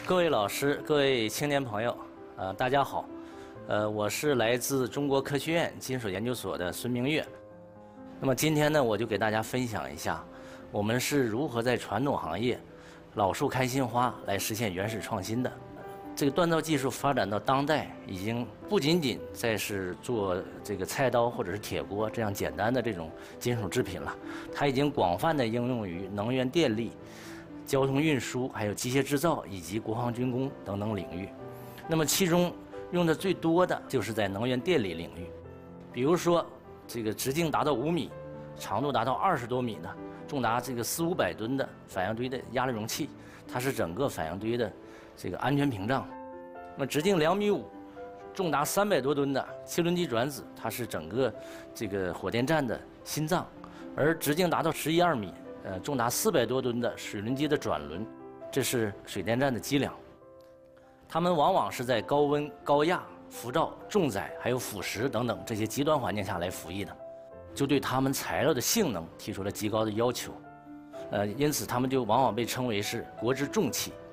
各位老师、各位青年朋友，大家好，我是来自中国科学院金属研究所的孙明月。那么今天呢，我就给大家分享一下，我们是如何在传统行业老树开新花来实现原始创新的。这个锻造技术发展到当代，已经不仅仅再是做这个菜刀或者是铁锅这样简单的这种金属制品了，它已经广泛的应用于能源电力、交通运输、还有机械制造以及国防军工等等领域。那么其中用的最多的就是在能源电力领域，比如说这个直径达到5米、长度达到20多米的、重达这个400-500吨的反应堆的压力容器，它是整个反应堆的这个安全屏障。那么直径2.5米、重达300多吨的汽轮机转子，它是整个这个火电站的心脏，而直径达到11-12米。重达400多吨的水轮机的转轮，这是水电站的机梁。它们往往是在高温、高压、辐照、重载还有腐蚀等等这些极端环境下来服役的，就对它们材料的性能提出了极高的要求。因此它们就往往被称为是国之重器。